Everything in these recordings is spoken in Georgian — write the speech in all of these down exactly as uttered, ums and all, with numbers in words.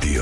რადიო.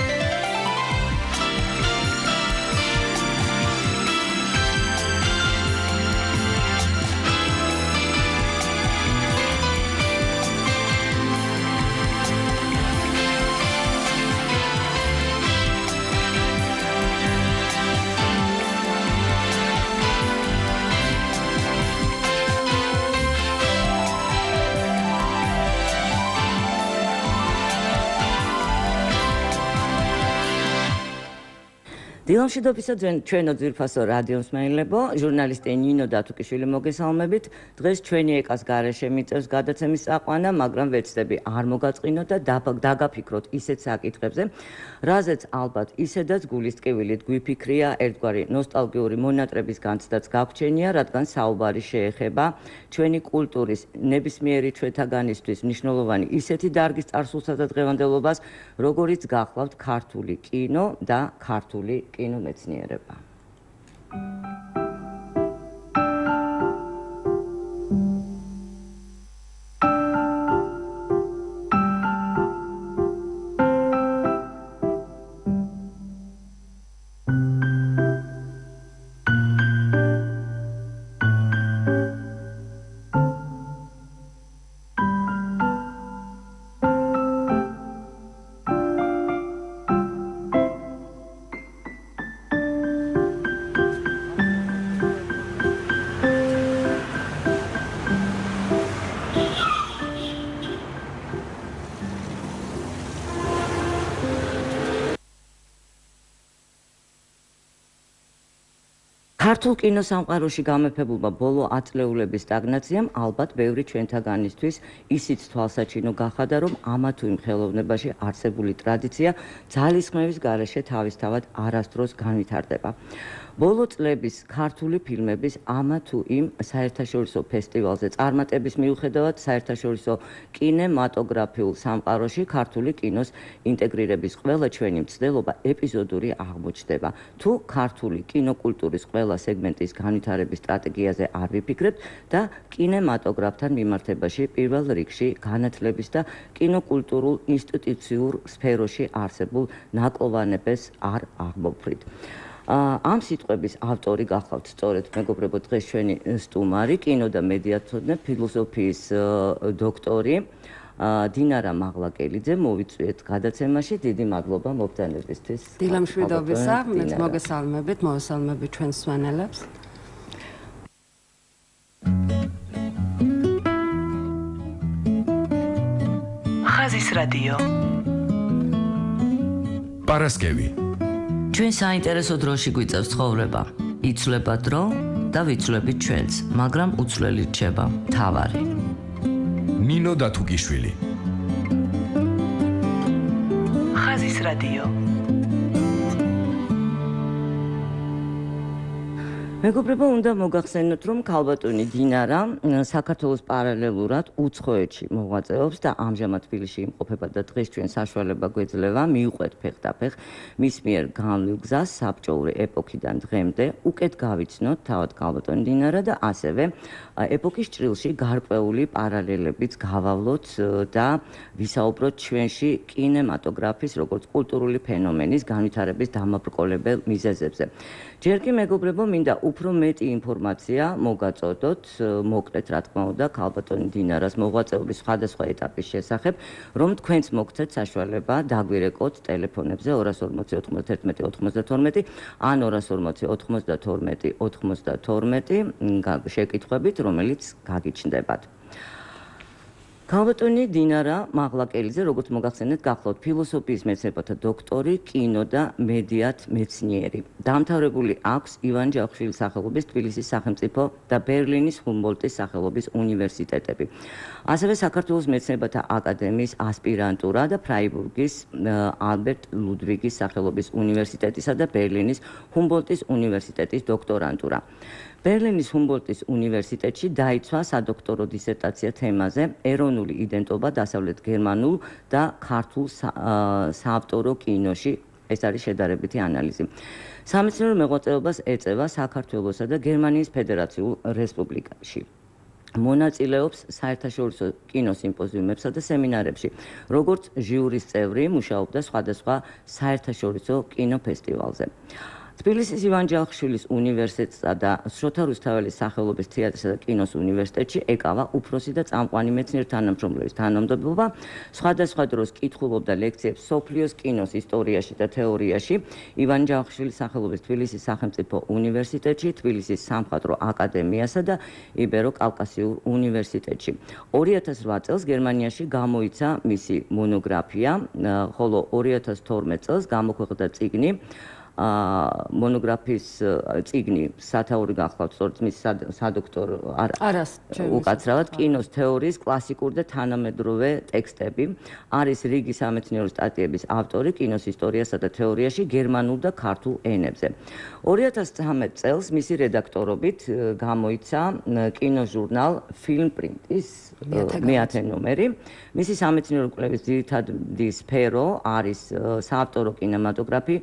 დილამშვიდობისა ჩვენო ძვირფასო რადიო მსმენელებო, ჟურნალისტი ნინო დათუკიშვილი მოგესალმებით. დღეს ჩვენი ეკას გარეშე მიწევს გადაცემის წაყვანა, მაგრამ ვეცდები არ მოგაწყინოთ და დაგაფიქროთ ისეთ საკითხებზე, რაზეც ალბათ ისედაც გულის ტკივილით გვიფიქრია, ერთგვარი ნოსტალგიური მონატრების განცდაც გაგვჩენია, რადგან საუბარი შეეხება ჩვენი კულტურის ნებისმიერი ჩვენთაგანისთვის მნიშვნელოვანი ისეთი დარგის წარსულსა და დღევანდელობას, როგორიც გახლავთ ქართული კინო და ქართული კინომეცნიერება. ქართულ კინოსამყაროში გამეფებულმა ბოლო ათწლეულების სტაგნაციამ ალბათ ბევრი ჩვენთაგანისთვის ისიც თვალსაჩინო გახადა, რომ ამა თუ იმ ხელოვნებაში არსებული ტრადიცია ძალისხმევის გარეშე თავისთავად არასდროს განვითარდება. ბოლო წლების ქართული ფილმების ამა თუ იმ საერთაშორისო ფესტივალზე წარმატების მიუხედავად საერთაშორისო კინემატოგრაფიულ სამყაროში ქართული კინოს ინტეგრირების ყველა ჩვენი მცდელობა ეპიზოდური აღმოჩნდება. თუ ქართული კინოკულტურის ყველა სეგმენტის განვითარების სტრატეგიაზე არ ვიფიქრებთ და კინემატოგრაფთან მიმართებაში პირველ რიგში განათლების და კინოკულტურულ ინსტიტუციურ სფეროში არსებულ ნაკლოვანებას არ აღმოფრით. ამ სიტყვების ავტორი გახლავთ სწორედ მეგობრებო დღეს ჩვენი სტუმარი, კინო და მედიათმეცნიერი ფილოსოფიის დოქტორი დინარა მაღლაკელიძე. მოვიწვიეთ გადაცემაში, დიდი მადლობა მობრძანებისთვის. დილამშვიდობისა, მეც მოგესალმებით, მოვესალმებით ჩვენს მსმენელებს. ხაზის რადიო. პარასკევი. ჩვენ საინტერესო დროში გვიწევს ცხოვრება. იცვლება დრო და ვიცვლებით ჩვენც, მაგრამ უცვლელი რჩება მთავარი. ნინო დათუკიშვილი. ხაზის რადიო. მეგობრებო, უნდა მოგახსენოთ, რომ ქალბატონი დინარა საქართველოს პარალელურად უცხოეთში მოღვაწეობს და ამჟამად თბილისში იმყოფება და დღეს ჩვენ საშუალება გვეძლევა მიუყვეთ ფეხდაფეხ მის მიერ განვლილ გზას საბჭოური ეპოქიდან დღემდე, უკეთ გავიცნოთ თავად ქალბატონი დინარა და ასევე ეპოქის ჭრილში გარკვეული პარალელებიც გავავლოთ და ვისაუბროთ ჩვენში კინემატოგრაფის როგორც კულტურული ფენომენის განვითარების დამაბრკოლებელ მიზეზებზე. ჯერ კი მეგობრებო, მინდა უფრო მეტი ინფორმაცია მოგაწოდოთ, მოკლედ რა თქმა უნდა, ქალბატონი დინარას მოღვაწეობის სხვადასხვა ეტაპის შესახებ, რომ თქვენც მოგცეთ საშუალება დაგვირეკოთ ტელეფონებზე ორას ორმოცი ოთხმოცდაერთმეტი ოთხმოცდათორმეტი ან ორას ორმოცი ოთხმოცდათორმეტი ოთხმოცდათორმეტი შეკითხვებით, რომელიც გაგიჩნდებათ. ქალბატონი დინარა მაღლაკელიძე, როგორც მოგახსენეთ, გახლავთ ფილოსოფიის მეცნიერებათა დოქტორი, კინო და მედიათმეცნიერი. დამთავრებული აქვს ივან ჯავახიშვილის სახელობის თბილისის სახელმწიფო და ბერლინის ჰუმბოლდტის სახელობის უნივერსიტეტები. ასევე საქართველოს მეცნიერებათა აკადემიის ასპირანტურა და ფრაიბურგის ალბერტ ლუდვიგის სახელობის უნივერსიტეტისა და ბერლინის ჰუმბოლდტის უნივერსიტეტის დოქტორანტურა. ბერლინის ჰუმბოლდტის უნივერსიტეტში დაიცვა სადოქტორო დისერტაცია თემაზე ეროვნული იდენტობა დასავლეთ გერმანულ და ქართულ საავტორო კინოში. ეს არის შედარებითი ანალიზი. სამეცნიერო მოღვაწეობას ეწევა საქართველოსა და გერმანიის ფედერაციულ რესპუბლიკაში. მონაწილეობს საერთაშორისო კინოსიმპოზიუმებსა და სემინარებში. როგორც ჟიურის წევრი, მუშაობდა სხვადასხვა საერთაშორისო კინოფესტივალზე. თბილისის ივან ჯავახიშვილის უნივერსიტეტსა და შოთა რუსთაველის სახელობის თეატრსა და კინოს უნივერსიტეტში ეკავა უფროსი და წამყვანი მეცნიერ თანამშრომლების თანამდებობა. სხვადასხვა დროს კითხულობდა ლექციებს სოფლიოს კინოს ისტორიაში და თეორიაში ივან ჯავახიშვილის სახელობის თბილისის სახელმწიფო უნივერსიტეტში, თბილისის სამხატვრო აკადემიასა და იბერო-კავკასიურ უნივერსიტეტში. ორი ათას რვა წელს გერმანიაში გამოიცა მისი მონოგრაფია, ხოლო ორი ათას თორმეტ წელს გამოქვეყნდა წიგნი მონოგრაფიის წიგნი სათაური გახლავთ სწორედ მის სადოქტორო უკაცრავად კინოს თეორიის კლასიკური და თანამედროვე ტექსტები. არის რიგი სამეცნიერო სტატიების ავტორი კინოს ისტორიასა და თეორიაში გერმანულ და ქართულ ენებზე. ორი ათას ცხრამეტ წელს მისი რედაქტორობით გამოიცა კინოჟურნალ ფილმპრინტის მეათე ნომერი. მისი სამეცნიერო კვლევის ძირითადი სფერო არის საავტორო კინემატოგრაფი,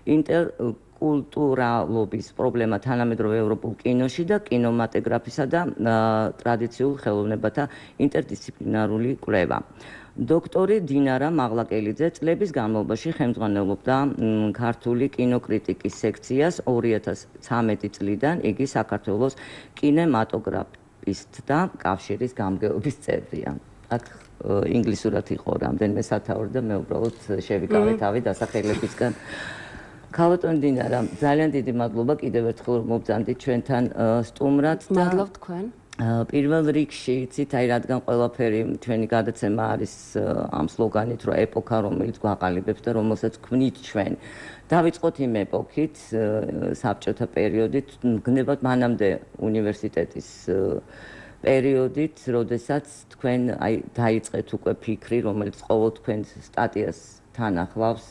ინტერკულტურალობის პრობლემა თანამედროვე ევროპულ კინოში და კინომატოგრაფისა და ტრადიციულ ხელოვნებათა ინტერდისციპლინარული კვლევა. დოქტორი დინარა მაღლაკელიძე წლების განმავლობაში ხელმძღვანელობდა ქართული კინოკრიტიკის სექციას. ორი ათას ცხრამეტი წლიდან იგი საქართველოს კინემატოგრაფისტთა კავშირის გამგეობის წევრია. აქ ინგლისურად იყო რამდენიმე სათაური და მე უბრალოდ შევიკავე თავი დასახელებისგან. ქალბატონი დინარა, ძალიან დიდი მადლობა კიდევ ერთხელ რომ მობრძანდით ჩვენთან სტუმრად და მადლობ თქვენ. პირველ რიგში იცით, აი რადგან ყველაფერი ჩვენი გადაცემა არის ამ სლოგანით, რომ ეპოქა, რომელიც გვაყალიბებს და რომელსაც გვქვნით ჩვენ. დავიწყოთ იმ ეპოქით, საბჭოთა პერიოდით, გნებავთ მანამდე უნივერსიტეტის პერიოდით, როდესაც თქვენ აი დაიწყეთ უკვე ფიქრი, რომელიც ყოველ თქვენ სტატიას თან ახლავს,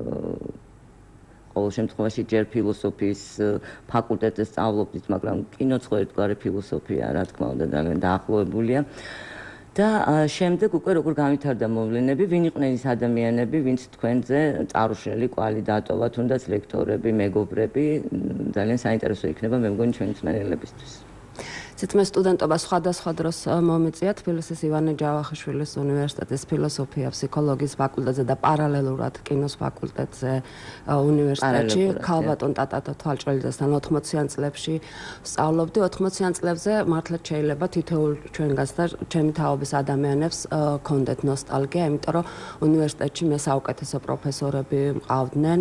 ყოველ შემთხვევაში ჯერ ფილოსოფიის ფაკულტეტზე სწავლობდით, მაგრამ კინოც ყოველგვარი ფილოსოფია, რა თქმა უნდა, ძალიან დაახლოებულია. და შემდეგ უკვე როგორ განვითარდა მოვლენები, ვინ იყვნენ ის ადამიანები, ვინც თქვენზე წარუშლელი კვალი დატოვა, თუნდაც ლექტორები, მეგობრები, ძალიან საინტერესო იქნება მე მგონი ჩვენი მსმენელებისთვის. ცეთმე სტუდენტობა სხვადასხვა დროს მომეწია თბილისის ივანე ჯავახიშვილის უნივერსიტეტის ფილოსოფია, ფსიქოლოგიის ფაკულტეტზე და პარალელურად კინოს ფაკულტეტზე უნივერსიტეტში. ქალბატონ ტატა თვალჭრელიძესთან ოთხმოციან წლებში სწავლობდი. ოთხმოციან წლებზე მართლაც შეიძლება თითოეულ ჩვენგანს და ჩემი თაობის ადამიანებს ქონდეთ ნოსტალგია, იმიტომ რომ უნივერსიტეტში მე საუკეთესო პროფესორები მყავდნენ.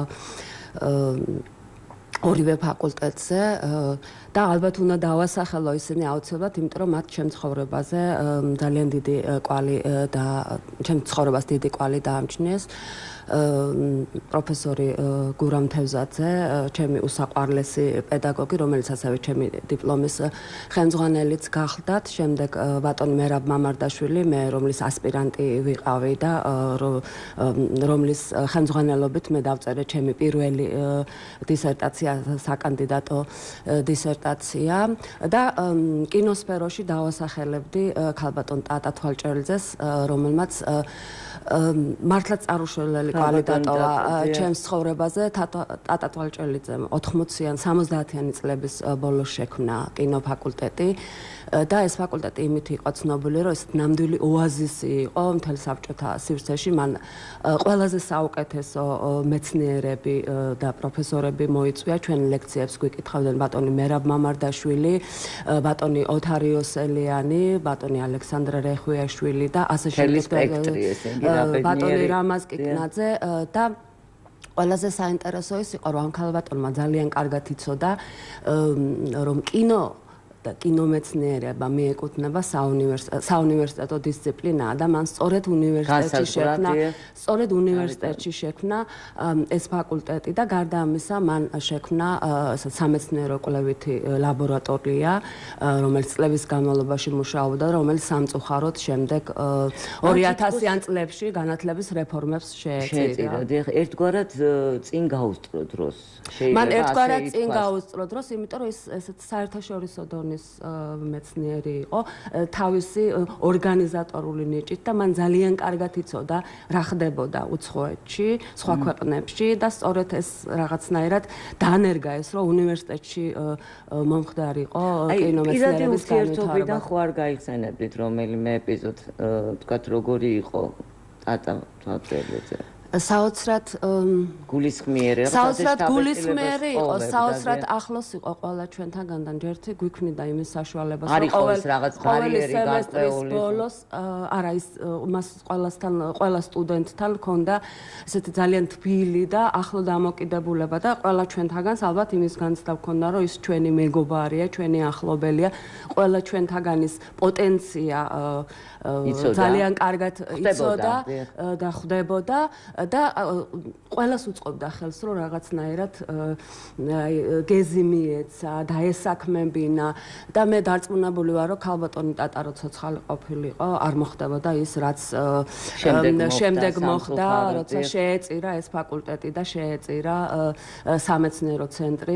ორივე ფაკულტეტზე და ალბათ უნდა დავასახელო ისინი აუცილებლად, იმიტომ რომ მათ ჩემ ცხოვრებაზე ძალიან დიდი კვალი და ჩემ ცხოვრებას დიდი კვალი დაამჩნიეს. პროფესორი გურამ თევზაძე, ჩემი უსაყვარლესი პედაგოგი, რომელიც ასევე ჩემი დიპლომის ხელმძღვანელიც გახლდათ. შემდეგ ბატონი მერაბ მამარდაშვილი, მე რომლის ასპირანტი ვიყავი და რომლის ხელმძღვანელობით მე დავწერე ჩემი პირველი დისერტაცია, საკანდიდატო დისერტაცია და კინოსფეროში დავასახელებდი ქალბატონ ტატა თვალჭრელიძეს, რომელმაც მართლაც წარუშლელი კვალი დატოვა ჩემს ცხოვრებაზე. ტატა თვალჭრელიძემ ოთხმოციან სამოცდაათიანი წლების ბოლოს შექმნა კინოფაკულტეტი და ეს ფაკულტეტი იმით იყო ცნობილი, რომ ეს ნამდვილი ოაზისი იყო მთელ საბჭოთა სივრცეში. მან ყველაზე საუკეთესო მეცნიერები და პროფესორები მოიწვია, ჩვენ ლექციებს გვიკითხავდნენ ბატონი მერაბ მამარდაშვილი, ბატონი ოთარ იოსელიანი, ბატონი ალექსანდრე რეხვიაშვილი და ასე შემდეგ. ბატონი რამაზ კიკნაძე და ყველაზე საინტერესო ის იყო, რომ ამ ქალბატონმა ძალიან კარგად იცოდა, რომ კინო და კინომეცნიერება მიეკუთვნება საუნივერსიტეტო დისციპლინაა და მან სწორედ უნივერსიტეტში შექმნა, სწორედ უნივერსიტეტში შექმნა ეს ფაკულტეტი და გარდა ამისა მან შექმნა სამეცნიერო კვლევითი ლაბორატორია, რომელიც წლების განმავლობაში მუშაობდა, რომელიც სამწუხაროდ შემდეგ ორი ათასიან წლებში განათლების რეფორმებს შეეწირა. ერთგვარად წინ გაუსწრო დროს. მან ერთგვარად წინ გაუსწრო დროს, იმიტომ რომ ეს ესეთ საერთაშორისო დონე ბატონის მეცნიერი იყო, თავისი ორგანიზატორული ნიჭით და მან ძალიან კარგად იცოდა რა ხდებოდა უცხოეთში, სხვა ქვეყნებში და სწორედ ეს რაღაცნაირად დაანერგა ეს, რომ უნივერსიტეტში მომხდარიყო კინომეცნიერების განვითარება. ხო არ გაიხსენებდით რომელიმე ეპიზოდ, თქვათ როგორი იყო ტატა თვალწელეძე? საოცრად გულისხმიერი, საოცრად გულისხმიერი იყო, საოცრად ახლოს იყო ყველა ჩვენთაგან და ერთი გვიქმნიდა იმის საშუალებას, რომ ყოველ ყოველი სემესტრის ბოლოს, არა ის მას ყველასთან, ყველა სტუდენტთან ჰქონდა ესეთი ძალიან თბილი და ახლო დამოკიდებულება და ყველა ჩვენთაგანს ალბათ იმის განცდა ჰქონდა, რომ ის ჩვენი მეგობარია, ჩვენი ახლობელია, ყველა ჩვენთაგანის პოტენცია ძალიან კარგად იცოდა და ხვდებოდა და ყველას უწყობდა ხელს, რომ რაღაცნაირად გეზი მიეცა, დაესაქმებინა და მე დარწმუნებული ვარ, რომ ქალბატონი ტატა რო ცოცხალი ყოფილიყო, არ მოხდებოდა ის, რაც შემდეგ მოხდა, როცა შეეწირა ეს ფაკულტეტი და შეეწირა სამეცნიერო ცენტრი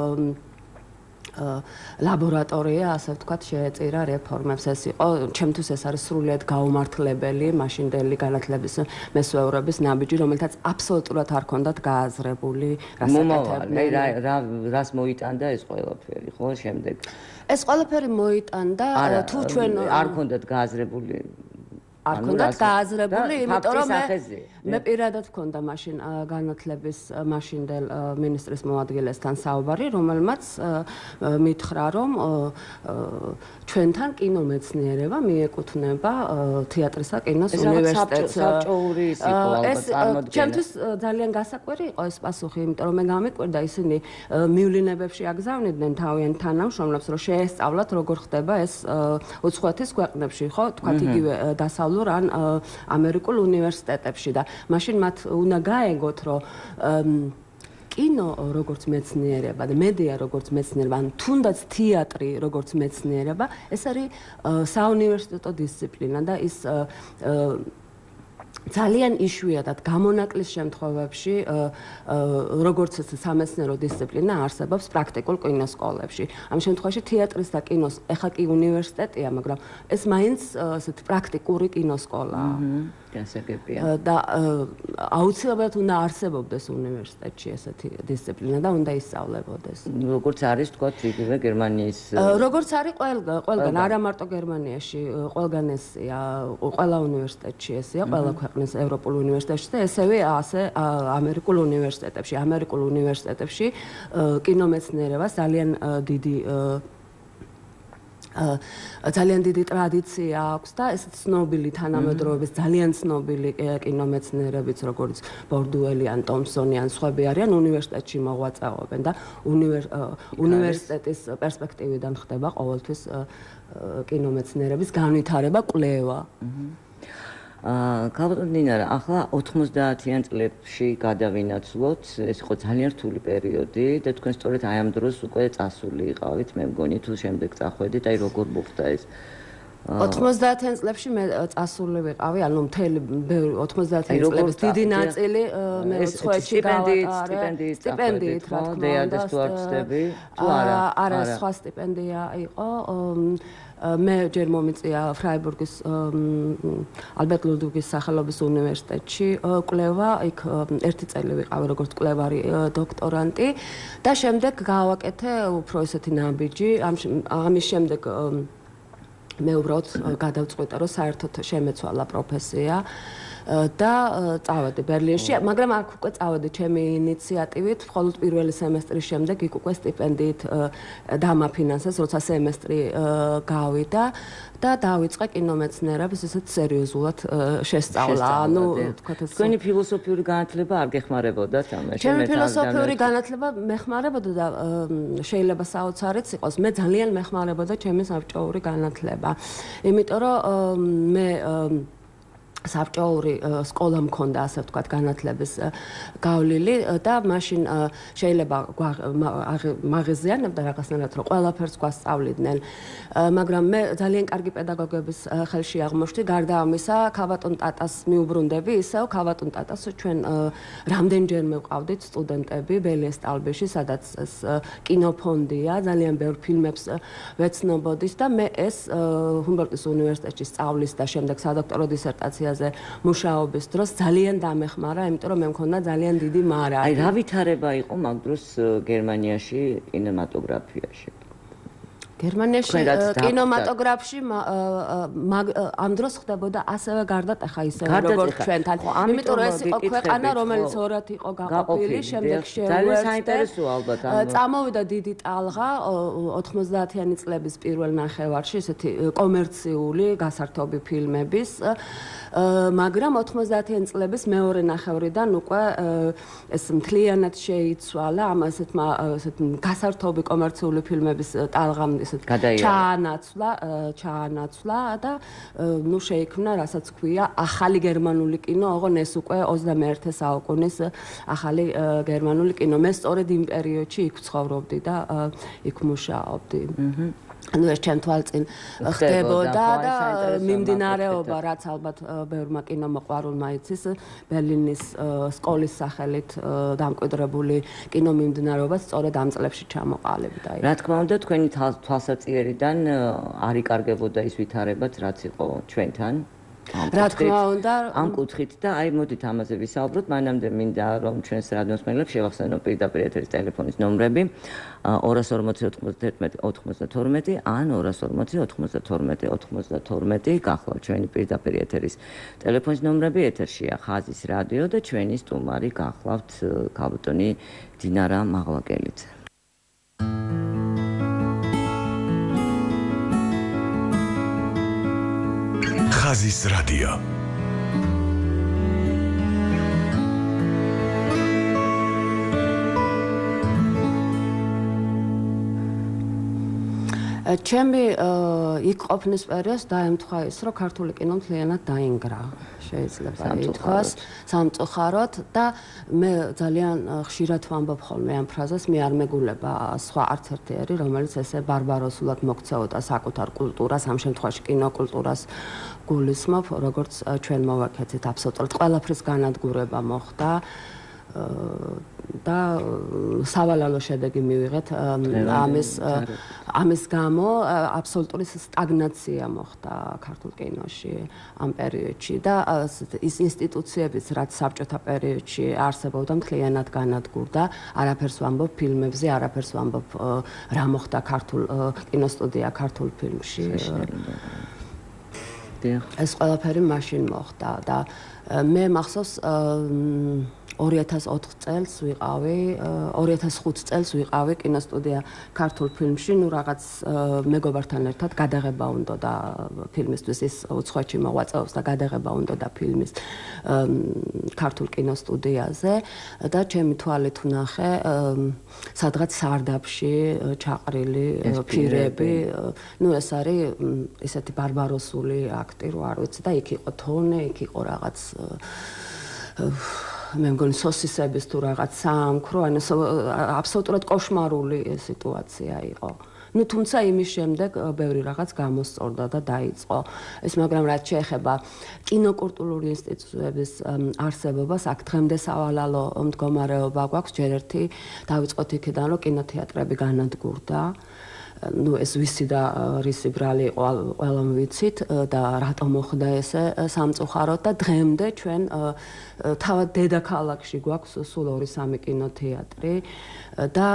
ლაბორატორია, ასე ვთქვათ, შეეწირა რეფორმებს. ეს იყო, ჩემთვის ეს არის სრულიად გაუმართლებელი მაშინდელი განათლების მესვეურების ნაბიჯი, რომელთაც აბსოლუტურად არ ჰქონდათ გააზრებული რასაკეთებდნენ. რა რას მოიტანდა ეს ყველაფერი, ხო, შემდეგ? ეს ყველაფერი მოიტანდა, თუ ჩვენ არ ჰქონდათ გააზრებული არ ჰქონდათ გააზრებული, იმიტომ რომ მე მე პირადად ჰქონდა მაშინ განათლების მაშინდელ მინისტრის მოადგილესთან საუბარი, რომელმაც მითხრა, რომ ჩვენთან კინომეცნიერება მიეკუთვნება თეატრისა კინოს უნივერსიტეტს. საბჭოური ის იყო ალბათ წარმოდგენა. ჩემთვის ძალიან გასაკვირი იყო ეს პასუხი, იმიტომ რომ მე გამიკვირდა ისინი მივლინებებში აგზავნიდნენ თავიანთ თანამშრომლებს, რომ შეესწავლათ როგორ ხდება ეს უცხოეთის ქვეყნებში, ხო, თქვათ იგივე დასავლურ ან ამერიკულ უნივერსიტეტებში და მაშინ მათ უნდა გაეგოთ, რომ კინო როგორც მეცნიერება და მედია როგორც მეცნიერება, ან თუნდაც თეატრი როგორც მეცნიერება, ეს არის საუნივერსიტეტო დისციპლინა და ის ძალიან იშვიათად გამონაკლის შემთხვევებში როგორც სამეცნიერო დისციპლინა არსებობს პრაქტიკულ კინოსკოლებში. ამ შემთხვევაში თეატრის და კინოს ეხლა კი უნივერსიტეტია, მაგრამ ეს მაინც ესეთი პრაქტიკური კინოსკოლაა. გასაგებია. და აუცილებლად უნდა არსებობდეს უნივერსიტეტში ესეთი დისციპლინა და უნდა ისწავლებოდეს. როგორც არის თქვათ იგივე გერმანიის როგორც არის ყველგან, არა მარტო გერმანიაში, ყველგან ესია, ყველა უნივერსიტეტში ესია, ყველა ქვეყნის ევროპულ უნივერსიტეტში და ესევე ასე ამერიკულ უნივერსიტეტებში. ამერიკულ უნივერსიტეტებში კინომეცნიერებას ძალიან დიდი ძალიან დიდი ტრადიცია აქვს და ეს ცნობილი თანამედროვეების ძალიან ცნობილი კინომეცნიერებიც, როგორც ბორდუელი ან ტომსონი ან სხვები არიან, უნივერსიტეტში მოღვაწეობენ და უნივერსიტეტის პერსპექტივიდან ხდება ყოველთვის კინომეცნიერების განვითარება, კვლევა. ქალბატონ დინარა, ახლა ოთხმოცდაათიან წლებში გადავინაცვლოთ, ეს იყო ძალიან რთული პერიოდი და თქვენ სწორედ აი ამ დროს უკვე წასული იყავით, მე მგონი თუ შემდეგ წახვედით, აი როგორ მოხდა ეს? ოთხმოცდაათიან წლებში მე წასული ვიყავი, ანუ მთელი ოთხმოცდაათიან წლების დიდი ნაწილი მე უცხოეთში გავატარე, სტიპენდიით, რა თქმა უნდა, თუ არა, არა, სხვა სტიპენდია იყო. მე ჯერ მომიწია ფრაიბურგის ალბერტ ლუდვიგის სახელობის უნივერსიტეტში კვლევა, იქ ერთი წელი ვიყავი როგორც კვლევარი დოქტორანტი და შემდეგ გავაკეთე უფრო ესეთი ნაბიჯი, ამის შემდეგ მე უბრალოდ გადავწყვიტე, რომ საერთოდ შემეცვალა პროფესია და წავედი ბერლინში, მაგრამ აქ უკვე წავედი ჩემი ინიციატივით, მხოლოდ პირველი სემესტრის შემდეგ იქ უკვე სტიპენდიით დამაფინანსეს, როცა სემესტრი გავიდა და დავიწყე კინომეცნიერების ისეთ სერიოზულად შესწავლა. ანუ თქვათ ეს თქვენი ფილოსოფიური განათლება არ გეხმარებოდათ ამაში? ჩემი ფილოსოფიური განათლება მეხმარებოდა და შეიძლება საოცარიც იყოს. მე ძალიან მეხმარებოდა ჩემი საბჭოური განათლება. იმიტომ რომ მე საბჭოური სკოლა მქონდა, ასე ვთქვათ, განათლების გავლილი და მაშინ შეიძლება მაღიზიანებდა რაღაცნაირად, რომ ყველაფერს გვასწავლიდნენ. მაგრამ მე ძალიან კარგი პედაგოგების ხელში აღმოჩნდი, გარდა ამისა, ქავატონ ტატას მიუბრუნდები, ისევ ქავატონ ტატას ჩვენ რამდენჯერმე ვყავდით სტუდენტები ბელიესტალბეში, სადაც ეს კინოფონდია, ძალიან ბევრ ფილმებს ვეცნობოდით და მე ეს ჰუმბოლდტის უნივერსიტეტში სწავლის და შემდეგ სადოქტორო დისერტაცია მუშაობის დროს ძალიან დამეხმარა, იმიტომ რომ მე მქონდა ძალიან დიდი მარა. აი, რა ვითარება იყო მაგ დროს გერმანიაში კინემატოგრაფიაში? გერმანიაში კინემატოგრაფში ამ დროს ხდებოდა ასევე გარდატ ახლა ისე როგორც ჩვენთან. იმიტომ რომ ეს იყო ქვეყანა, რომელიც ორად იყო გაყოფილი, შემდეგ შეუერთდა. წამოვიდა დიდი ტალღა ოთხმოცდაათიანი წლების პირველ ნახევარში, ესეთი კომერციული გასართობი ფილმების, მაგრამ ოთხმოცდაათიანი წლების მეორე ნახევრიდან უკვე ეს მთლიანად შეიცვალა ამ ესეთმა ესეთ გასართობი კომერციული ფილმების ტალღამ ჩაანაცვლა, ჩაანაცვლა და ნუ შეიქმნა, რასაც ქვია, ახალი გერმანული კინო, ოღონ ეს უკვე ოცდამეერთე საუკუნის ახალი გერმანული კინო. მე სწორედ იმ პერიოდში იქ ცხოვრობდი და იქ მუშაობდი. ну ეს ჩემ თვალწინ ხდებოდა და მიმდინარეობა, რაც ალბათ ბევრმა კინომოყვარულმა იცის, ბერლინის სკოლის სახელით დამკვიდრებული კინო მიმდინარეობა სწორედ ამ წლებში ჩამოყალიბდა. რა თქმა უნდა, თქვენი თვალსაჩინარიდან არ იკარგებოდა ის ვითარებაც, რაც იყო ჩვენთან. რა თქმა უნდა, ამ კუთხით და აი მოდით ამაზე ვისაუბროთ. მანამდე მინდა რომ ჩვენს რადიოსმენელებს შევახსენო პირდაპირ ეთერის ტელეფონის ნომრები ორას ორმოცი ოთხმოცდაერთმეტი ოთხმოცდათორმეტი ან ორას ორმოცი ოთხმოცდათორმეტი ოთხმოცდათორმეტი. გახლავთ ჩვენი პირდაპირ ეთერის ტელეფონის ნომრები. ეთერშია ხაზის რადიო და ჩვენი სტუმარი გახლავთ ქალბატონი დინარა მაღლაკელიძე. ხაზის რადიო. ჩემი იქ ყოფნის პერიოდს დაემთხვა ის, რომ ქართული კინო მთლიანად დაინგრა, შეიძლება ითქვას, სამწუხაროდ და მე ძალიან ხშირად ვამბობ ხოლმე ამ ფრაზას, მე არ მეგულება სხვა არც ერთი ერი, რომელიც ესე ბარბაროსულად მოქცეოდა საკუთარ კულტურას, ამ შემთხვევაში კინოკულტურას გულისხმობ, როგორც ჩვენ მოვაქცეთ აბსოლუტურად ყველაფრის განადგურება მოხდა და სავალალო შედეგი მივიღეთ ამის ამის გამო აბსოლუტური სტაგნაცია მოხდა ქართულ კინოში ამ პერიოდში და ის ინსტიტუციებიც რაც საბჭოთა პერიოდში არსებობდა მთლიანად განადგურდა. არაფერს ვამბობ ფილმებზე, არაფერს ვამბობ რა მოხდა ქართულ კინოსტუდია ქართულ ფილმში. ეს ყველაფერი მაშინ მოხდა და მე მახსოვს ორი ათას ოთხ წელს ვიყავი, ორი ათას ხუთ წელს ვიყავი კინოსტუდია ქართულ ფილმში, ნუ რაღაც მეგობართან ერთად გადაღება უნდა და ფილმისთვის ის უცხოეთში მოღვაწეობს და გადაღება უნდა და ფილმის ქართულ კინოსტუდიაზე და ჩემი თვალით ვნახე სადღაც სარდაფში ჩაყრილი ფირები, ნუ ეს არის ესეთი ბარბაროსული აქტი, რო არ ვიცი და იქ იყო თონე, იქ იყო რაღაც მე მგონი სოსისების თუ რაღაც საამქრო, ანუ აბსოლუტურად კოშმარული სიტუაცია იყო. ну თუმცა იმის შემდეგ ბევრი რაღაც გამოსწორდა და დაიწყო. ეს მაგრამ რაც შეეხება კინოკულტურული ინსტიტუტების არსებობას, აქ დღემდე სავალალო მდგომარეობა გვაქვს. ჯერ ერთი დავიწყოთ იქიდან, რომ კინოთეატრები განადგურდა. ну ეს ვისი და რისი ბრალი იყო ყველამ ვიცით და რატომ მოხდა ესე სამწუხაროდ და დღემდე ჩვენ თავად დედაქალაქში გვაქვს სულ ორი სამი კინოთეატრი და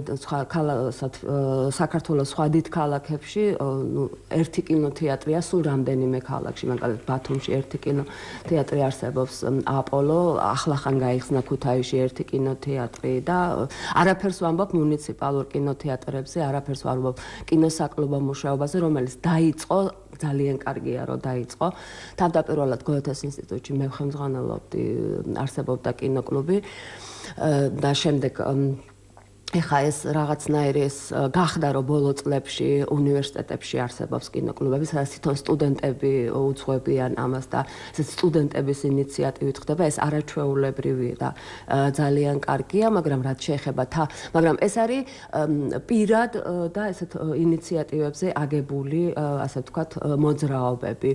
საქართველოს სხვა დიდ ქალაქებში ну ერთი კინოთეატრია სულ რამდენიმე ქალაქში, მაგალითად ბათუმში ერთი კინოთეატრი არსებობს, აპოლო, ახლახან გაიხსნა ქუთაისში ერთი კინოთეატრი და არაფერს ვამბობ მუნიციპალურ კინოთეატრებზე, არაფერს ვამბობ კინოსაკლუბო მუშაობაზე, რომელიც დაიწყო, ძალიან კარგია რომ დაიწყო. თავდაპირველად გოეთეს ინსტიტუტში მე ხელმძღვანელობდი, არსებობდა კინოკლუბი და შემდეგ ეხა ეს რაღაცნაირი ეს გახდა რომ ბოლო წლებში უნივერსიტეტებში არსებობს კინოკლუბები, სადაც თვითონ სტუდენტები უძღვებიან ამას და ეს სტუდენტების ინიციატივით ხდება, ეს არაჩვეულებრივია და ძალიან კარგია, მაგრამ რაც შეეხება თა, მაგრამ ეს არის პირად და ესეთ ინიციატივებზე აგებული, ასე ვთქვათ, მოძრაობები.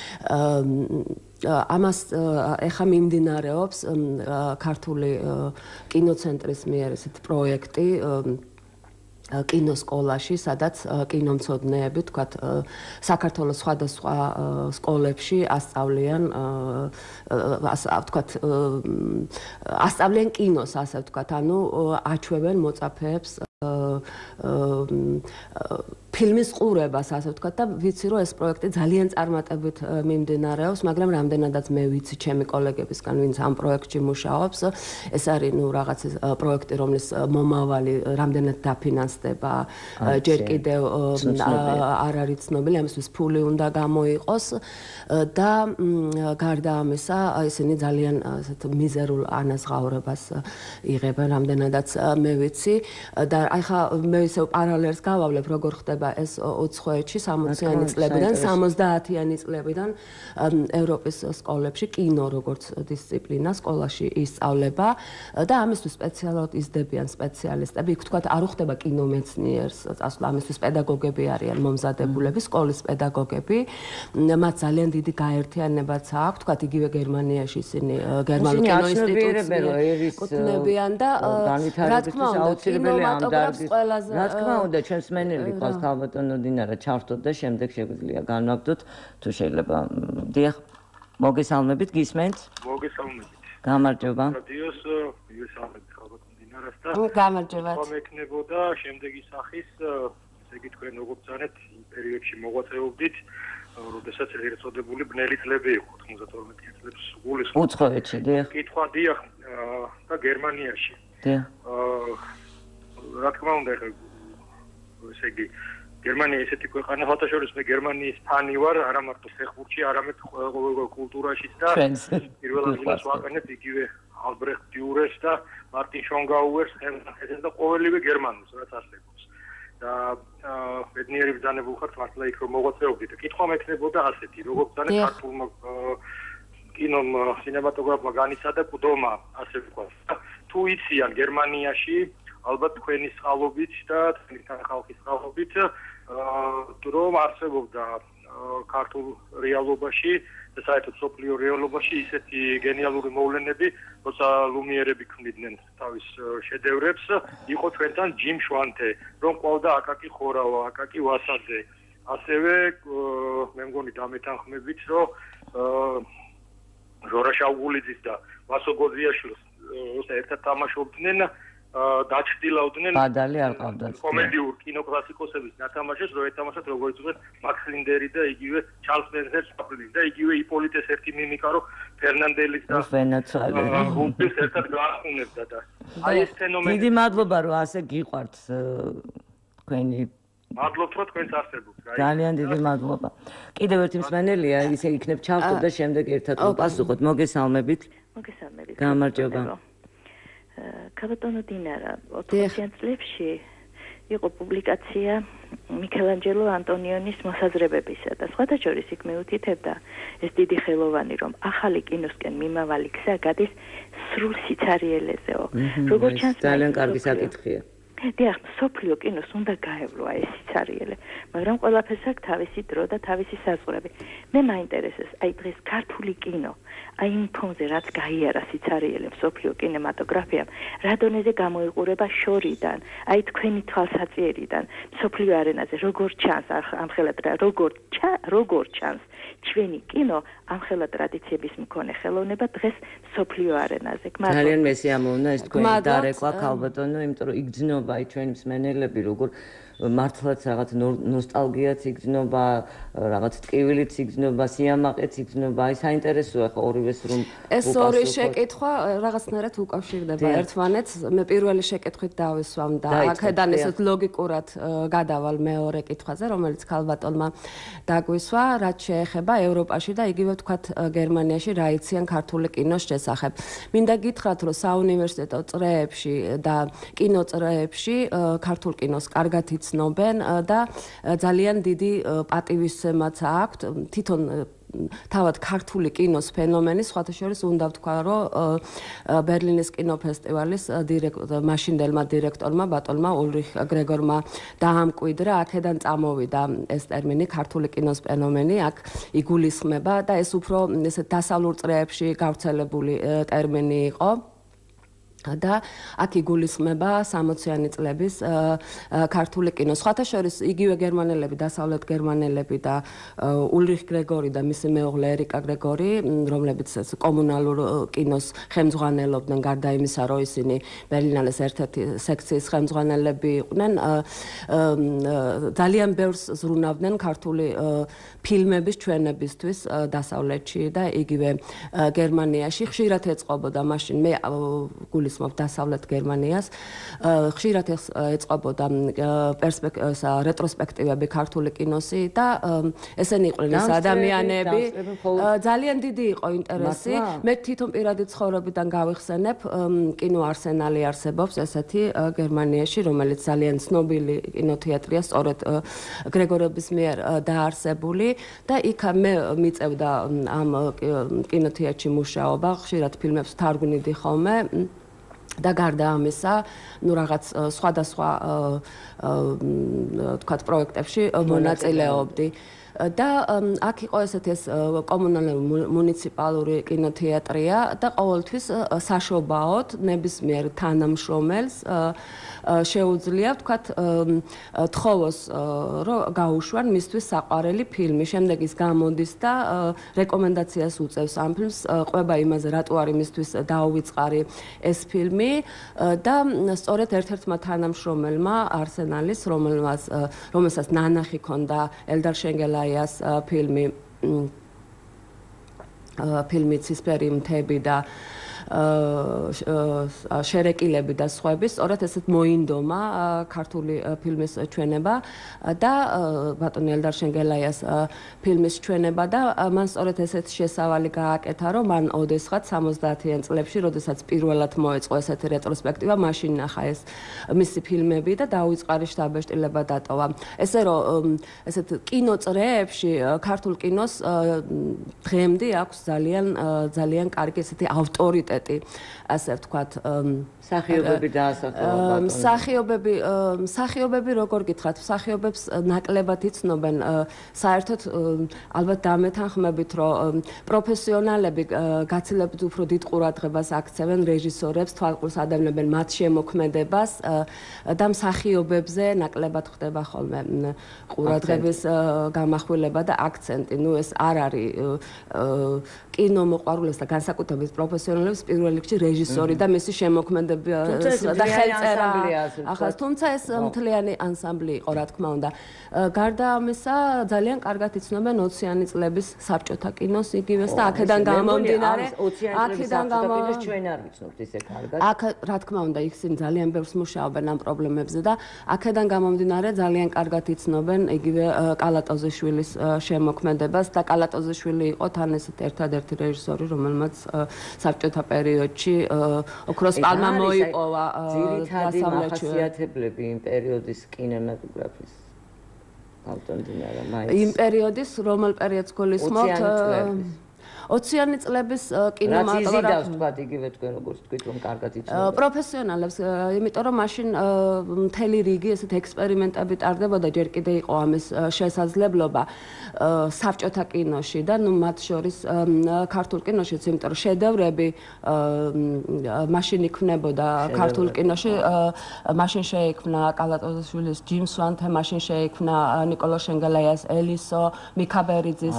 ამას ეხა მიმდინარეობს ქართული კინოცენტრის მიერ ესეთი პროექტი კინოსკოლაში, სადაც კინომცოდნეები, თქვათ, საქართველოს სხვადასხვა სკოლებში ასწავლიან, თქვათ, ასწავლიან კინოს, ასე ვთქვათ, ანუ აჩვევენ მოწაფეებს ფილმის ყურებას, ასე ვთქვათ, და ვიცი, რომ ეს პროექტი ძალიან წარმატებით მიმდინარეობს, მაგრამ რამდენადაც მე ვიცი ჩემი კოლეგებისგან, ვინც ამ პროექტში მუშაობს, ეს არის ნუ რაღაც პროექტი, რომლის მომავალი რამდენად დაფინანსდება, ჯერ კიდევ არ არის ცნობილი, ამისთვის ფული უნდა გამოიყოს და გარდა ამისა, ისინი ძალიან ასეთ მიზერულ ანაზღაურებას იღებენ, რამდენადაც მე ვიცი და აი ხა მე ისევ პარალელს გავავლებ, როგორ ხდება ეს უცხოეთში სამოციანი წლებიდან, სამოცდაათიანი წლებიდან ევროპის სკოლებში კინო როგორც დისციპლინა სკოლაში ისწავლება და ამისთვის სპეციალურად იზრდებიან სპეციალისტები. იქ თქვათ არ უხდება კინომეცნიერს წასვლა, ამისთვის პედაგოგები არიან მომზადებულები, სკოლის პედაგოგები. მათ ძალიან დიდი გაერთიანებაც აქვს, თქვათ იგივე გერმანიაში ისინი გერმანულ კინოინსტიტუტს ეკუთვნებიან და რა თქმა უნდა კინომატოგრაფს ყველაზე რა თქმა უნდა ჩემს მენელი ყავს ქალბატონო დინარა ჩავთოთ და შემდეგ შეგვიძლია განვაგდოთ თუ შეიძლება. დიახ, მოგესალმებით, გისმენთ? მოგესალმებით. გამარჯობა. რადიოს მოგესალმებით ქალბატონო დინარას და გამარჯობა. მომექნებოდა შემდეგი სახის, ესე იგი თქვენ როგორც ძანეთ იმ პერიოდში მოღვაწეობდით, როდესაც ეგრეთ წოდებული ბნელი წლები იყო, თხმოცდათორმეტი წლებს გულის. უცხოეთში, დიახ. კითხვა დიახ და გერმანიაში. დიახ. რა თქმა უნდა, ესე იგი გერმანია ესეთი ქვეყანა, ფათაშორის მე გერმანიის ფანი ვარ, არა მარტო ფეხბურთში, არამედ ყოველ კულტურაშიც და პირველ ადგილას ვაყენებ იგივე ალბრეხტ დიურერს და მარტინ შონგაუერს, ეს და ყოველივე გერმანულს, რაც არსებობს. და მედნიერი ბრძანებულ ხართ მართლა იქ რომ მოღვაწეობდით. კითხვა მექნებოდა ასეთი, როგორც ძანეთ ქართულმა კინომ კინემატოგრაფმა განიცადა ყდომა, ასე ვთქვათ. თუ იციან გერმანიაში ალბათ თქვენი წყალობით და თქვენი ხალხის წყალობით რომ არსებობდა ქართულ რეალობაში და საერთოდ სოფლიო რეალობაში ისეთი გენიალური მოვლენები, როცა ლუმიერები ქმნიდნენ თავის შედევრებს, იყო ჩვენთან ჯიმ შვანთე, რომ ყავდა აკაკი ხორავა, აკაკი ვასაძე. ასევე მე მგონი დამეთანხმებით, რომ ჟორა შავგულიძის და ვასო გოზიაშვილს ერთად თამაშობდნენ, დაჩრდილავდნენ ბადალი არ ყავდათ. კომედიურ კინოკლასიკოსების ნათამაშეს, რო ეთამაშათ როგორც უწევთ მაქს ლინდერი და იგივე ჩარლს სპენსერს და იგივე იპოლიტეს ერთი მიმიკა, რო ფერნანდელის და ვენაცვალე გუნდის ერთად გაახუნებდა და აი ეს ფენომენი. დიდი მადლობა, რომ ასე გიყვართ თქვენი მადლობთ, რომ თქვენს არსებობთ. ძალიან დიდი მადლობა. კიდევ ერთი მსმენელია, ისე იქნებ ჩავთოთ და შემდეგ ერთად ვაპასუხოთ. მოგესალმებით. მოგესალმებით. გამარჯობა. ქალბატონო დინარა, ოთხმოციან წლებში იყო პუბლიკაცია მიქელანჯელო ანტონიონის მოსაზრებებისა და სხვათა შორის იქ მეუთითებდა ეს დიდი ხელოვანი, რომ ახალი კინოსკენ მიმავალი გზა გადის სრულ სიცარიელეზეო. როგორც ჩანს, ძალიან კარგი საკითხია. დიახ, სოფლიო კინოს უნდა გაევლო ეს სიცარიელე, მაგრამ ყველაფერს აქვს თავისი დრო და თავისი საზღვრები. მე მაინტერესებს, აი დღეს ქართული კინო, აი იმ ფონზე რაც გაიარა სიცარიელე სოფლიო კინემატოგრაფიამ, რა დონეზე გამოიყურება შორიდან, აი თქვენი თვალსაწიერიდან, სოფლიო არენაზე როგორ ჩანს ამხელა როგორ როგორ ჩანს ჩვენი კინო ამხელა ტრადიციების მქონე ხელოვნება დღეს სოფლიო არენაზე. ძალიან მესიამოვნა ეს თქვენი დარეკვა ქალბატონო, იმიტომ რომ იგრძნობა აი ჩვენი მსმენელები როგორ მართლაც რაღაც ნოსტალგიაც იგრძნობა, რაღაც ტკივილიც იგრძნობა, სიამაყეც იგრძნობა. აი საინტერესოა ხო ორივეს რომ ეს ორი შეკითხვა რაღაცნაირად უკავშირდება ერთმანეთს. მე პირველი შეკითხვით დავისვამ და აქედან ესეთ ლოგიკურად გადავალ მეორე კითხვაზე, რომელიც ქალბატონმა დაგვისვა, რაც შეეხება ევროპაში და იგივე ვთქვათ გერმანიაში რა იციან ქართული კინოს შესახებ. მინდა გითხრათ, რომ საუნივერსიტეტო წრეებში და კინოწრეებში პერიოდებში ქართულ კინოს კარგად იცნობენ და ძალიან დიდი პატივისცემაც აქვთ თვითონ თავად ქართული კინოს ფენომენი, სხვათა შორის უნდა ვთქვა, რომ ბერლინის კინოფესტივალის დირექტორ, მაშინდელმა დირექტორმა ბატონმა ულრიხ გრეგორმა დაამკვიდრა, აქედან წამოვიდა ეს ტერმინი ქართული კინოს ფენომენი, აქ იგულისხმება და ეს უფრო ესე დასავლურ წრეებში გავრცელებული ტერმინი იყო. და აქ იგულისხმება სამოციანი წლების ქართული კინო. სხვათა შორის იგივე გერმანელები, დასავლეთ გერმანელები და ულრიხ გრეგორი და მისი მეუღლე ერიკა გრეგორი, რომლებიც კომუნალურ კინოს ხელმძღვანელობდნენ, გარდა იმისა, რომ ისინი ბერლინალეს ერთ-ერთი სექციის ხელმძღვანელები იყვნენ, ძალიან ბევრს ზრუნავდნენ ქართული ფილმების ჩვენებისთვის დასავლეთში და იგივე გერმანიაში. ხშირად ეწყობოდა მაშინ მე გულისხმობ დასავლეთ გერმანიას, ხშირად ეწყობოდა რეტროსპექტივები ქართული კინოსი და ესენი იყვნენ ეს ადამიანები. ძალიან დიდი იყო ინტერესი. მე თვითონ პირადი ცხოვრებიდან გავიხსენებ, კინო არსენალი არსებობს ესეთი გერმანიაში, რომელიც ძალიან ცნობილი კინოთეატრია, სწორედ გრეგორების მიერ დაარსებული და იქ მე მიწევდა ამ კინოთეატრში მუშაობა, ხშირად ფილმებს თარგმნიდი ხოლმე. და გარდა ამისა, ну რაღაც სხვადასხვა თქვათ პროექტებში მონაწილეობდი. და აქ იყო ესეთი ეს კომუნალური მუნიციპალური კინოთეატრია და ყოველთვის საშობაოდ ნებისმიერ თანამშრომელს შეუძლია ვთქვათ თხოვოს რომ გაუშვან მისთვის საყვარელი ფილმი. შემდეგ ის გამოდის და რეკომენდაციას უწევს ამ ფილმს, ყვება იმაზე რატო არის მისთვის დაუვიწყარი ეს ფილმი და სწორედ ერთ-ერთმა თანამშრომელმა არსენალის, რომელმაც რომელსაც ნანახი ქონდა ელდარ შენგელაიას ფილმი ფილმი ცისფერი მთები და შერეკილები და სხვები, სწორედ ესეთ მოინდომა ქართული ფილმის ჩვენება და ბატონი ელდარ შენგელაიას ფილმის ჩვენება და მან სწორედ ესეთ შესავალი გააკეთა, რომ მან ოდესღაც სამოცდაათიან წლებში, როდესაც პირველად მოეწყო ესეთი რეტროსპექტივა, მაშინ ნახა ეს მისი ფილმები და დაუვიწყარი შთაბეჭდილება დატოვა. ესე რომ ესეთ კინოწრეებში ქართულ კინოს დღემდე აქვს ძალიან ძალიან კარგი ესეთი ავტორიტეტი, ასე ვთქვათ, სახიობები დაასახელა. სახიობები, სახიობები როგორ გითხრათ, სახიობებს ნაკლებად იცნობენ. საერთოდ ალბათ დამეთანხმებით, რომ პროფესიონალები გაცილებით უფრო დიდ ყურადღებას აქცევენ რეჟისორებს, თვალყურს ადევნებენ მათ შემოქმედებას და მსახიობებზე ნაკლებად ხდება ხოლმე ყურადღების გამახვილება და აქცენტი. ნუ ეს არ არის კინომოყვარულებს და განსაკუთრებით პროფესიონალებს პირველ რიგში რეჟისორი და მისი შემოქმედება და ხელწერა. ახლა თუმცა ეს მთლიანი ანსამბლი იყო, რა თქმა უნდა. გარდა ამისა, ძალიან კარგად იცნობენ ოციანი წლების საბჭოთა კინოს იგივეს და აქედან გამომდინარე, აქედან გამომდინარე ჩვენ არ ვიცნობთ ისე კარგად. აქ რა თქმა უნდა, ისინი ძალიან ბევრს მუშაობენ ამ პრობლემებზე და აქედან გამომდინარე ძალიან კარგად იცნობენ იგივე კალატოზიშვილის შემოქმედებას და კალატოზიშვილი იყო თან ესეთ ერთადერთი რეჟისორი, რომელმაც საბჭოთა პერიოდში ოქროს პალმა მოიპოვა ძირითადი მახასიათებლები იმ პერიოდის კინემატოგრაფის. ბატონ დინარა, მაინც იმ პერიოდის რომელ პერიოდს გულისხმობთ? ოციანი წლების კინემატოგრაფია. რაც იზიდავს თქვა იგივე თქვენ როგორც თქვით რომ კარგად იცნობთ. პროფესიონალებს, იმიტომ რომ მაშინ მთელი რიგი ესეთ ექსპერიმენტები ტარდებოდა, ჯერ კიდე იყო ამის შესაძლებლობა საბჭოთა კინოში და ნუ მათ შორის ქართულ კინოშიც, იმიტომ რომ შედევრები მაშინ იქმნებოდა ქართულ კინოში, მაშინ შეიქმნა კალატოზიშვილის ჯიმ სვანთე, მაშინ შეიქმნა ნიკოლოზ შენგელაიას ელისო, მიქა ბერიძის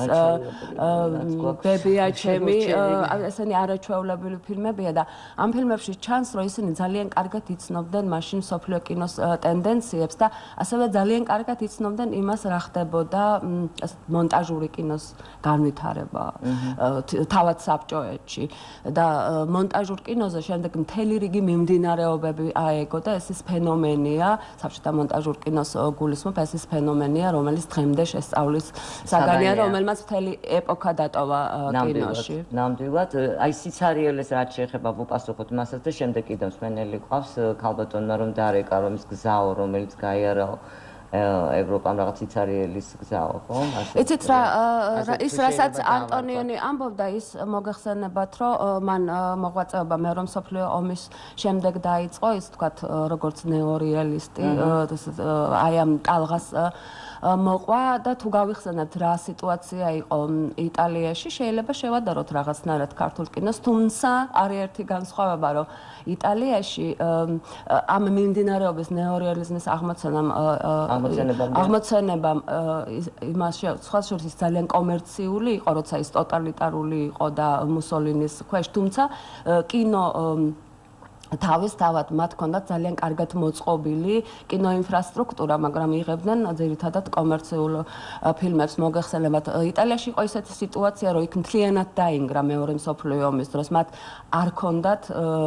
ბები ჩემი, ესენი არაჩვეულებრივი ფილმებია და ამ ფილმებში ჩანს, რომ ისინი ძალიან კარგად იცნობდნენ მაშინ მსოფლიო კინოს ტენდენციებს და ასევე ძალიან კარგად იცნობდნენ იმას, რა ხდებოდა მონტაჟური კინოს განვითარება თავად საბჭოეთში და მონტაჟურ კინოზე შემდეგ მთელი რიგი მიმდინარეობები აეგო და ეს ის ფენომენია, საბჭოთა მონტაჟურ კინოს გულისხმობ, ეს ის ფენომენია, რომელიც დღემდე შესწავლის საგანია, რომელმაც მთელი ეპოქა დატოვა კინოში. ნამდვილად, აი სიცარიელეს რაც შეეხება ვუპასუხოთ მასაც და შემდეგ კიდევ მსმენელი ყავს ქალბატონმა რომ დარეკა რომ ის გზაო რომელიც გაიარაო ევროპამ რაღაც სიცარიელის გზაო, ხო? იცით რა ის რასაც ანტონიონი ამბობდა ის მოგეხსენებათ რომ მან მოღვაწეობა მეორე მსოფლიო ომის შემდეგ დაიწყო ის თქვათ როგორც ნეორეალისტი აი ამ ტალღას მოყვა და თუ გავიხსენებთ რა სიტუაცია იყო იტალიაში შეიძლება შევადაროთ რაღაცნაირად ქართულ კინოს თუმცა არის ერთი განსხვავება რომ იტალიაში ამ მიმდინარეობის ნეორეალიზმის აღმოცენამ აღმოცენებამ იმაში სხვა შორის ძალიან კომერციული იყო როცა ის ტოტალიტარული იყო და მუსოლინის ქვეშ თუმცა კინო თავის თავად მათ ჰქონდათ ძალიან კარგად მოწყობილი კინოინფრასტრუქტურა, მაგრამ იღებდნენ ძირითადად კომერციულ ფილმებს მოგეხსენებათ. იტალიაში იყო ისეთი სიტუაცია, რომ იქ მთლიანად დაინგრა მეორე მსოფლიო ომის დროს. მათ არ ჰქონდათ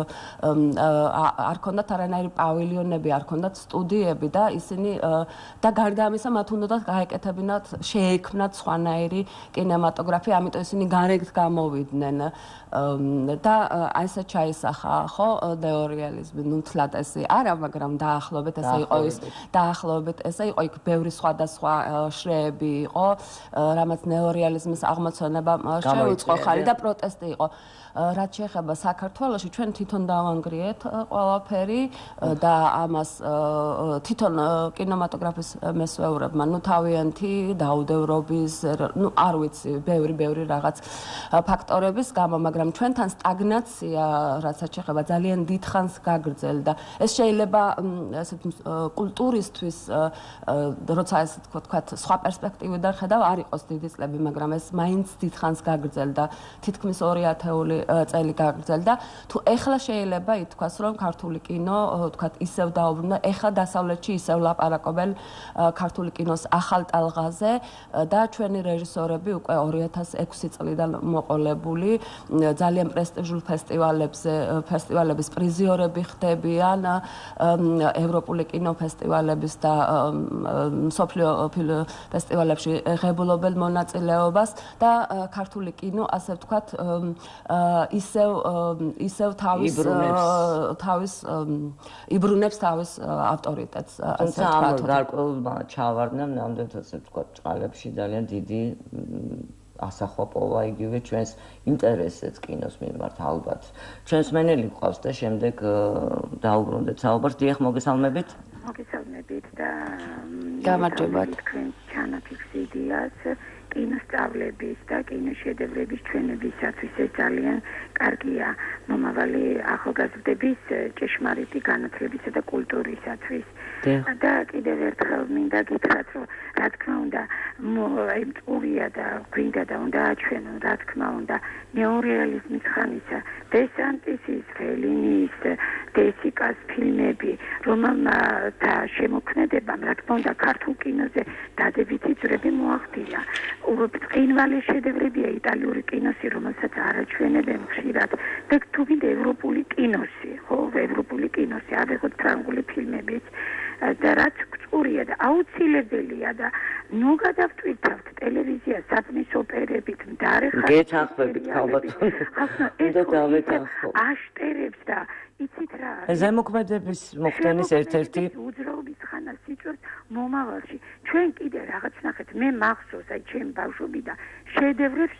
არ ჰქონდათ არანაირი პავილიონები, არ ჰქონდათ სტუდიები და ისინი და გარდა ამისა მათ უნდათ გაეკეთებინათ, შეექმნათ სხვანაირი კინემატოგრაფი, ამიტომ ისინი გარეთ გამოვიდნენ და აი ესე ჩაისახა, ხო? ნეორეალიზმი, ნუ თლად ესე არა, მაგრამ დაახლოებით ესე იყო ის, დაახლოებით ესე იყო იქ ბევრი სხვადასხვა შრეები იყო, რამაც ნეორეალიზმის აღმოცენება შეუწყო ხარი და პროტესტი იყო. რაც შეეხება საქართველოში, ჩვენ თვითონ დავანგრიეთ ყველაფერი და ამას თვითონ კინემატოგრაფის მესვეურებმა, ნუ თავიანთი დაუდევრობის, ნუ არ ვიცი, ბევრი ბევრი რაღაც ფაქტორების გამო, მაგრამ ჩვენთან სტაგნაცია, რასაც შეეხება ძალიან დიდხანს გაგრძელდა. ეს შეიძლება ესეთ კულტურისთვის, როცა ეს თქვათ, სხვა პერსპექტივიდან ხედავ, არ იყოს დიდი წლები, მაგრამ ეს მაინც დიდხანს გაგრძელდა, თითქმის ორი ათეული წელი გაგრძელდა. თუ ეხლა შეიძლება ითქვას, რომ ქართული კინო, თქვათ, ისევ დაუბრუნდა, ეხლა დასავლეთში ისევ ლაპარაკობენ ქართული კინოს ახალ ტალღაზე და ჩვენი რეჟისორები უკვე ორი ათას ექვსი წლიდან მოყოლებული ძალიან პრესტიჟულ ფესტივალებზე, ფესტივალების პრიზიორები ხდებიან, ევროპული კინოფესტივალების და მსოფლიო ფესტივალებში ღებულობენ მონაწილეობას და ქართული კინო, ასე ვთქვათ, ისევ ისევ თავის თავის იბრუნებს თავის ავტორიტეტს, ასე ვთქვათ. თუმცა ამ გარკვეულმა ჩავარდნამ ნამდვილად ასე ვთქვათ, წყალებში ძალიან დიდი ასახვა პოვა იგივე ჩვენს ინტერესებს კინოს მიმართ ალბათ. ჩვენს მენელი გვყავს და შემდეგ დაუბრუნდეთ საუბარს. დიახ, მოგესალმებით. მოგესალმებით და გამარჯობა. თქვენ ჩანაფიქს იდეას კინოსწავლების და კინოშედევრების ჩვენებისათვის ეს ძალიან კარგია მომავალი ახალგაზრდების ჭეშმარიტი განათლებისა და კულტურისათვის. და კიდევ ერთხელ მინდა გითხრათ, რომ რა თქმა უნდა, აი მწურია და გვინდა და უნდა აჩვენონ, რა თქმა უნდა, ნეორეალიზმის ხანისა, დესანტისის, ფელინის, დესიკას ფილმები, რომელთა შემოქმედებამ, რა თქმა უნდა, ქართულ კინოზე დადებითი ძვრები მოახდინა. ბრწყინვალე შედევრებია იტალიური კინოსი, რომელსაც არაჩვენებენ ხშირად და თუ გინდა ევროპული კინოსი, ხო, ევროპული კინოსი, ავიღოთ ფრანგული ფილმებიც და რაც გწურია და აუცილებელია და ნუ გადავტვირთავთ ტელევიზია სათმის ოპერებით, მდარე ხალხი გეთანხმებით ქალბატონო. ეს აშტერებს და იცით რა ზემოქმედების მოხდენის ერთ-ერთი უძრაობის ხანა სიჭვებს მომავალში. ჩვენ კიდე რაღაც ნახეთ, მე მახსოვს აი ჩემ ბავშვობიდან შედევრებს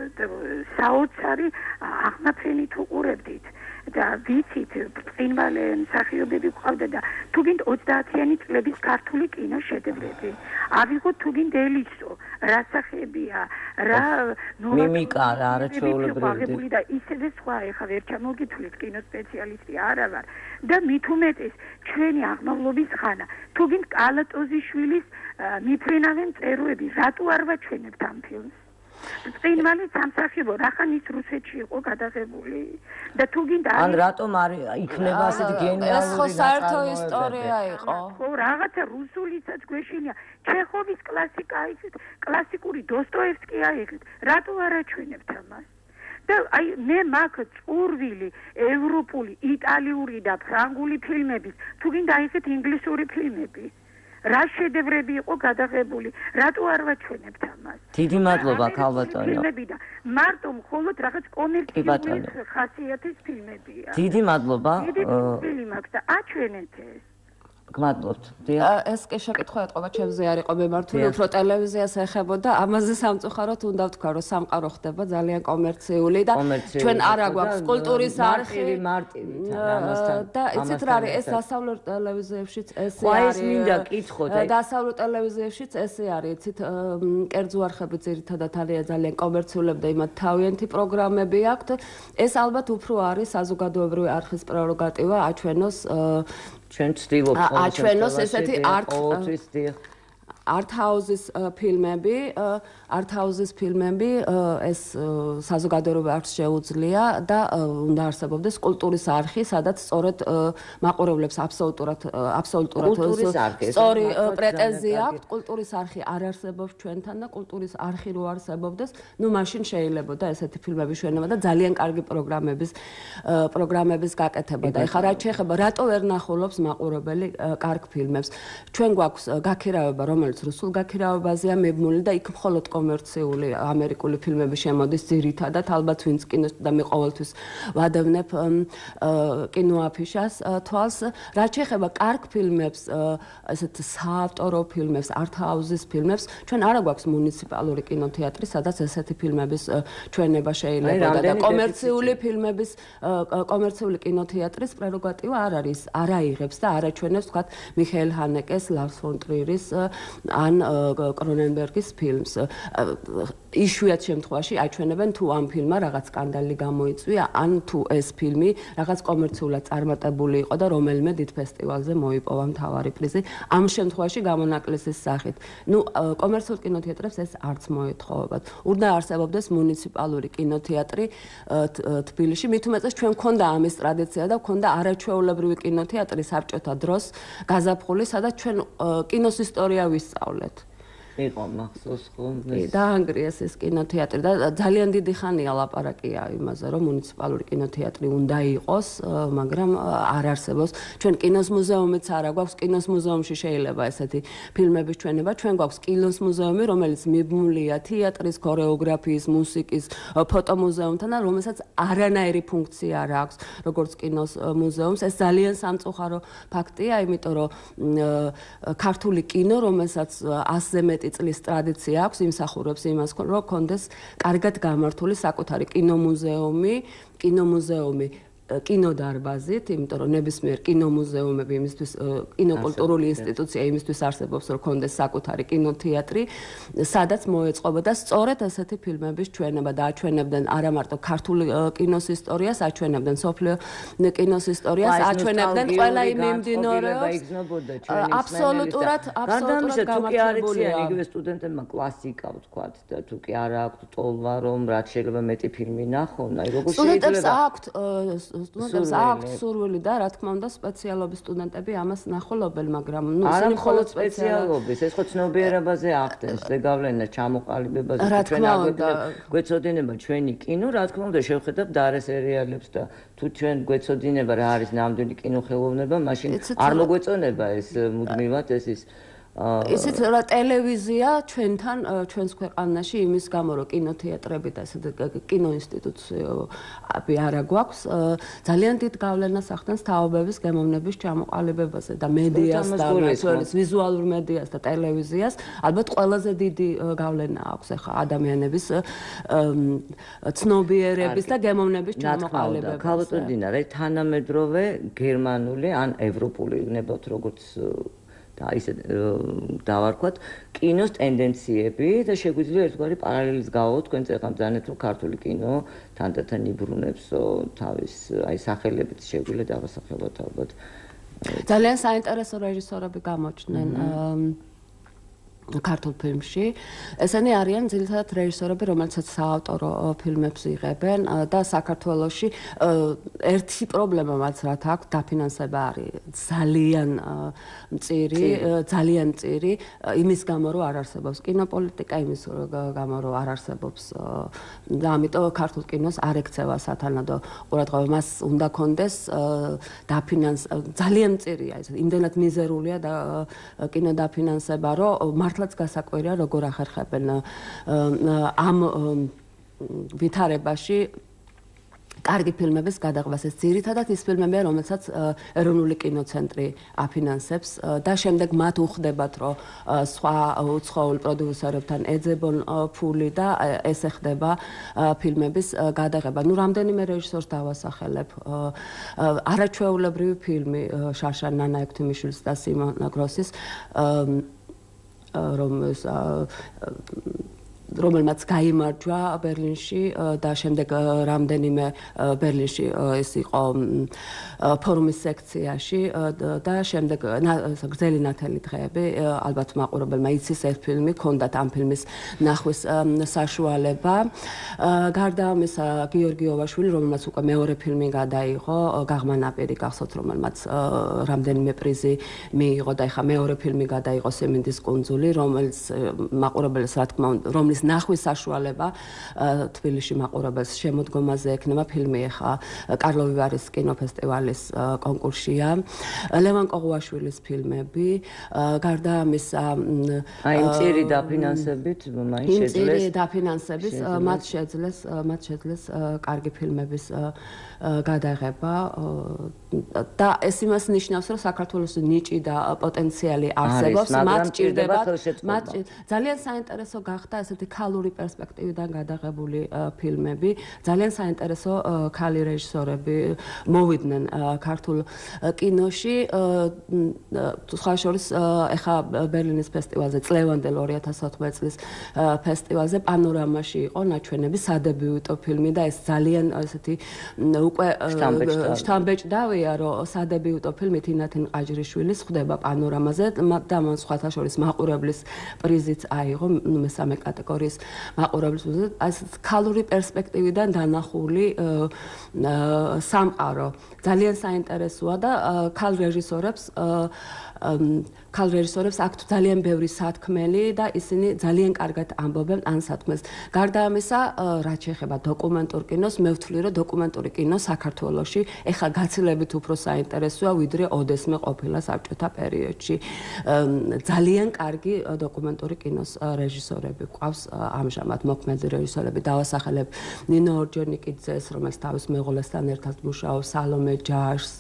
საოცარი აღმაფრენით უყურებდით და ვიცით ბრწყინვალე მსახიობები გვყავდა და თუ გინდ ოცდაათიანი წლების ქართული კინო შედევრები. ავიღოთ თუ გინდ ელისო, რა სახებია, რა მიმიკა, რა არაჩვეულებრივი და ისევე სხვა, ეხლა ვერ ჩამოგითვლით კინო სპეციალისტი არა ვარ და მით უმეტეს ჩვენი აღმავლობის ხანა. თუ გინდ კალატოზიშვილის მიფრინავენ წეროები, რატო არ ვაჩვენებთ ამ ფილმს? ბრწყინვალე სამსახიობო რახან ის რუსეთში იყო გადაღებული და თუ გინდა ან რატომ არის იქნება ასეთი გენიალური ეს ხო საერთო ისტორია იყო. ხო, რაღაცა რუსულიცაც გვეშინია, ჩეხოვის კლასიკა აიღეთ, კლასიკური დოსტოევსკი აიღეთ, რატო არ აჩვენებთ ამას? და აი მე მაგ წურვილი ევროპული, იტალიური და ფრანგული ფილმების თუ გინდა აიღეთ ინგლისური ფილმები. რა შედევრები იყო გადაღებული, რატო არ ვაჩვენებთ ამას? დიდი მადლობა ქალბატონო. ფილმები და მარტო მხოლოდ რაღაც კომერციული ხასიათის ფილმებია. დიდი მადლობა. დიდი ფილმი მაქვს და აჩვენეთ ეს. გმადლობთ. ეს კი შეკითხვა ეთყობა ჩემზე არ იყო მემართული, უფრო ტელევიზიას ეხებოდა. ამაზე სამწუხაროდ უნდა ვთქვა, რომ სამყარო ხდება ძალიან კომერციული და ჩვენ არა გვაქვს კულტურის არხი მარტივი და იცით რა არის ეს დასავლურ ტელევიზიებშიც ესე არის. არის. ეს მინდა კითხოთ. დასავლურ ტელევიზიებშიც ესე არის, იცით კერძო არხები ძირითადად არიან ძალიან კომერციულები და იმათ თავიანთი პროგრამები აქვთ. ეს ალბათ უფრო არის საზოგადოებრივი არხის პრეროგატივა აჩვენოს ჩვენ ვცდილობთ აჩვენოს ესეთი art house-ის ფილმები, art house-ის ფილმები ეს საზოგადოებრივ არხს შეუძლია და უნდა არსებობდეს კულტურის არხი, სადაც სწორედ მაყურებლებს აბსოლუტურად აბსოლუტურად სწორი პრეტენზია აქვს. კულტურის არხი არ არსებობს ჩვენთან და კულტურის არხი რო არსებობდეს, ნუ მაშინ შეიძლებოდა ესეთი ფილმები შეენება და ძალიან კარგი პროგრამების პროგრამების გაკეთება და ეხლა რაც შეეხება რატო ვერ ნახულობს მაყურებელი კარგ ფილმებს. ჩვენ გვაქვს გაქირავება, რომელიც რუსულ გაქირავებაზეა მიბმული და იქ მხოლოდ კომერციული ამერიკული ფილმები შემოდის ძირითადად, ალბათ ვინც კინოს და მე ყოველთვის ვადევნებ კინოაფიშას თვალს. რაც შეეხება კარგ ფილმებს, ესეთ საავტორო ფილმებს, art house-ის ფილმებს, ჩვენ არა გვაქვს მუნიციპალური კინოთეატრი, სადაც ესეთი ფილმების ჩვენება შეიძლებოდა და კომერციული ფილმების კომერციული კინოთეატრის პრეროგატივა არ არის, არ აიღებს და არ აჩვენებს თქვათ მიხეილ ჰანეკეს, ლარს ფონ ტრიერის ან კრონენბერგის ფილმს. იშვიათ შემთხვევაში აჩვენებენ თუ ამ ფილმმა რაღაც სკანდალი გამოიწვია, ან თუ ეს ფილმი რაღაც კომერციულად წარმატებული იყო და რომელიმე დიდ ფესტივალზე მოიპოვა მთავარი პრიზი. ამ შემთხვევაში გამონაკლისის სახით. ნუ კომერციულ კინოთეატრებს ეს არც მოეთხოვებათ. უნდა არსებობდეს მუნიციპალური კინოთეატრი თბილისში. მით უმეტეს ჩვენ გვქონდა ამის ტრადიცია და გვქონდა არაჩვეულებრივი კინოთეატრი საბჭოთა დროს გაზაფხული, სადაც ჩვენ კინოს ისტორია ვისწავლეთ. იყო მახსოვს ხომ დაანგრიეს ეს კინოთეატრი და ძალიან დიდი ხანია ლაპარაკია იმაზე, რომ მუნიციპალური კინოთეატრი უნდა იყოს, მაგრამ არ არსებობს. ჩვენ კინოს მუზეუმიც არა გვაქვს, კინოს მუზეუმში შეიძლება ესეთი ფილმების ჩვენება. ჩვენ გვაქვს კინოს მუზეუმი, რომელიც მიბმულია თეატრის, ქორეოგრაფიის, მუსიკის, ფოტომუზეუმთან და რომელსაც არანაირი ფუნქცია არ აქვს, როგორც კინოს მუზეუმს. ეს ძალიან სამწუხარო ფაქტია, იმიტომ რომ ქართული კინო, რომელსაც ასზე მეტი წლის ტრადიცია აქვს, იმსახურებს იმას, რომ კონდეს კარგად გამართული საკუთარი კინომუზეუმი, კინომუზეუმი კინოდარბაზით, იმიტომ რომ ნებისმიერ კინომუზეუმები იმისთვის კინოკულტურული ინსტიტუცია იმისთვის არსებობს, რომ კონდეს საკუთარი კინოთეატრი, სადაც მოეწყობა და სწორედ ესეთი ფილმების ჩვენება და აჩვენებდნენ არა მარტო ქართული კინოს ისტორიას, აჩვენებდნენ სოფლიო კინოს ისტორიას, აჩვენებდნენ ყველა იმ მიმდინარეობს. აბსოლუტურად, აბსოლუტურად გამართულია. იგივე სტუდენტებმა კლასიკა ვთქვათ და თუ კი არა აქვთ ტოლვა, რომ რაც შეიძლება მეტი ფილმი ნახონ, აი როგორ შეიძლება სტუდენტებს აქვთ სტუდენტებს აქვთ სურვილი და რა თქმა უნდა სპეციალობის სტუდენტები ამას ნახულობენ, მაგრამ ნუ არა მხოლოდ სპეციალობის, ეს ხო ცნობიერებაზე ახდენს, ზეგავლენა ჩამოყალიბებაზე, ჩვენ გვეცოდინება ჩვენი კინო, რა თქმა უნდა შევხედავ დარე სერიალებს და თუ ჩვენ გვეცოდინება რა არის ნამდვილი კინოხელოვნება, მაშინ არ მოგვეწონება ეს მუდმივად ეს ის ისიც რა ტელევიზია ჩვენთან ჩვენს ქვეყანაში იმის გამო რომ კინოთეატრები და ესეთ კინოინსტიტუციები არა გვაქვს ძალიან დიდ გავლენას ახდენს თაობების გემოვნების ჩამოყალიბებაზე და მედიას და მასშტაბის ვიზუალურ მედიას და ტელევიზიას ალბათ ყველაზე დიდი გავლენა აქვს ახლა ადამიანების ცნობიერების და გემოვნების ჩამოყალიბებაზე. ქალბატონ დინარა, თანამედროვე გერმანული ან ევროპული ნებოთ როგორც და ისე დავარქვათ კინოს ტენდენციები და შეგვიძლია ერთგვარი პარალელის გავაუთ თქვენ წეგამ ძანეთ რომ ქართული კინო თანდათან იბრუნებს თავის აი სახელებით შეგვიძლია დავასახელოთ ალბათ ძალიან საინტერესო რეჟისორები გამოჩნდნენ ქართულ ფილმში. ესენი არიან ძირითადად რეჟისორები, რომელთაც საავტორო ფილმებს იღებენ და საქართველოში ერთი პრობლემა მათ რაც აქვს, დაფინანსება არის ძალიან მწირი, ძალიან მწირი, იმის გამო რომ არ არსებობს კინოპოლიტიკა, იმის გამო რომ არ არსებობს და ამიტომ ქართულ კინოს არ ექცევა სათანადო ყურადღება. მას უნდა კონდეს დაფინანს ძალიან მწირია ეს, იმდენად მიზერულია და კინო დაფინანსება, რომ მართლაც გასაკვირია როგორ ახერხებენ ამ ვითარებაში კარგი ფილმების გადაყვას. ეს ძირითადად ის ფილმებია, რომელსაც ეროვნული კინოცენტრი აფინანსებს და შემდეგ მათ უხდებათ, რომ სხვა უცხოურ პროდიუსერებთან ეძებონ ფული და ესე ხდება ფილმების გადაღება. ნუ რამდენიმე რეჟისორს დავასახელებ. არაჩვეულებრივი ფილმი შაშა ნანაექვთიმიშვილის და სიმონ გროსის, რომელს რომელმაც გაიმარჯვა ბერლინში და შემდეგ რამდენიმე ბერლინში ეს იყო ფორუმის სექციაში და შემდეგ გრძელი ნათელი დღეები ალბათ მაყურებელმა იცის ეს ფილმი, ქონდათ ამ ფილმის ნახვის საშუალება. გარდა ამისა გიორგი ოვაშვილი, რომელმაც უკვე მეორე ფილმი გადაიღო, გაღმანაპირი გახსოვთ, რომელმაც რამდენიმე პრიზი მიიღო და ეხა მეორე ფილმი გადაიღო სემინდის კუნძული, რომელიც მაყურებელს რა თქმა უნდა, რომლის ნახვის საშუალება თბილისში მაყურებელს შემოდგომაზე ექნება. ფილმი ეხა კარლოვი ვარის კინოფესტივალის კონკურსია. ლევან კოღუაშვილის ფილმები. გარდა ამისა აი მწირი დაფინანსებით მაინც შეძლეს მწირი დაფინანსების მათ შეძლეს მათ შეძლეს კარგი ფილმების გადაღება და ეს იმას ნიშნავს, რომ საქართველოს ნიჭი და პოტენციალი არსებობს, მათ ჭირდებათ მათ ძალიან საინტერესო გახდა ესეთი ქალური პერსპექტივიდან გადაღებული ფილმები. ძალიან საინტერესო ქალი რეჟისორები მოვიდნენ ქართულ კინოში. სხვა შორის ეხა ბერლინის ფესტივალზე, წლევანდელ ორი ათას ათმეტ წლის ფესტივალზე პანორამაში იყო ნაჩვენები სადებიუტო ფილმი და ეს ძალიან ესეთი უკვე შთამბეჭდავია, რომ სადებიუტო ფილმი თინათინ ყაჯრიშვილის ხდება პანორამაზე და მან სხვათა შორის მაყურებლის პრიზიც აიღო, მესამე კატეგორიის მაყურებლის პრიზი. ეს ქალური პერსპექტივიდან დანახული სამყარო ძალიან საინტერესოა და ქალ რეჟისორებს ქალ რეჟისორებს აქვთ ძალიან ბევრი სათქმელი და ისინი ძალიან კარგად ამბობენ ამ სათქმელს. გარდა ამისა, რაც შეეხება დოკუმენტურ კინოს, მე ვთვლი, რომ დოკუმენტური კინო საქართველოში ეხლა გაცილებით უფრო საინტერესოა, ვიდრე ოდესმე ყოფილა საბჭოთა პერიოდში. ძალიან კარგი დოკუმენტური კინოს რეჟისორები გვყავს ამჟამად, მოქმედი რეჟისორები. დავასახელებ ნინო ორჯონიკიძეს, რომელიც თავის მეუღლესთან ერთად მუშაობს, სალომე ჯაშს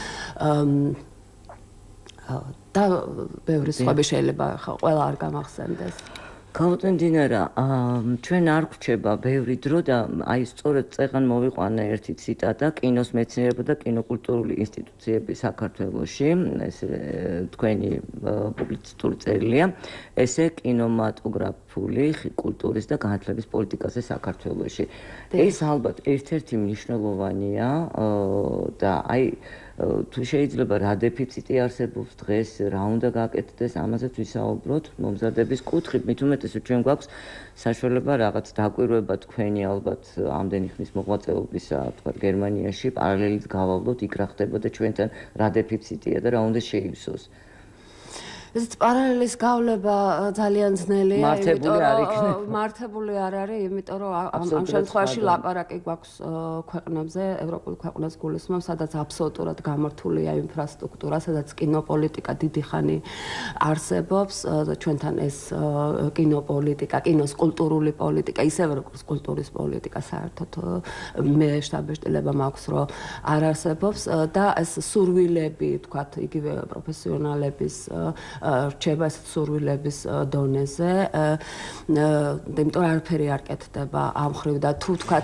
და ბევრი სხვები შეიძლება ყველა არ გამახსენდეს. გავუტენ დინარა, ჩვენ არ გვჩება ბევრი დრო და აი სწორედ წეღან მოვიყვანა ერთი ციტატა კინოს მეცნიერებათა და კინოკულტურული ინსტიტუციების საქართველოში, ეს თქვენი პუბლიცისტური წერილია, ესე კინემატოგრაფიული კულტურის და განათლების პოლიტიკაზე საქართველოში. ეს ალბათ ერთ-ერთი მნიშვნელოვანია და აი თუ შეიძლება რა დეფიციტი არსებობს დღეს, რა უნდა გაკეთდეს, ამაზეც ვისაუბროთ მომზადების კუთხით, მით უმეტეს რომ ჩვენ გვაქვს საშუალება რაღაც დაკვირვება თქვენი ალბათ ამდენი ხნის მოღვაწეობისა, თქვა გერმანიაში პარალელით გავავლოთ, იქ რა ხდება და ჩვენთან რა დეფიციტია და რა უნდა შეივსოს. ეს პარალელის გავლება ძალიან ძნელია, მართებული არ იქნება. მართებული არ არის, იმიტომ რომ ამ შემთხვევაში ლაპარაკი გვაქვს ქვეყნებზე, ევროპულ ქვეყნებს გულისხმობ, სადაც აბსოლუტურად გამართულია ინფრასტრუქტურა, სადაც კინოპოლიტიკა დიდი ხანი არსებობს, ჩვენთან ეს კინოპოლიტიკა, კინოს კულტურული პოლიტიკა, ისევე როგორც კულტურის პოლიტიკა საერთოდ მე შთაბეჭდილება მაქვს, რომ არ არსებობს და ეს სურვილები, თქვათ, იგივე პროფესიონალების რჩება ეს სურვილების დონეზე, იმიტომ არაფერი არ კეთდება ამ მხრივ და თუ თქვათ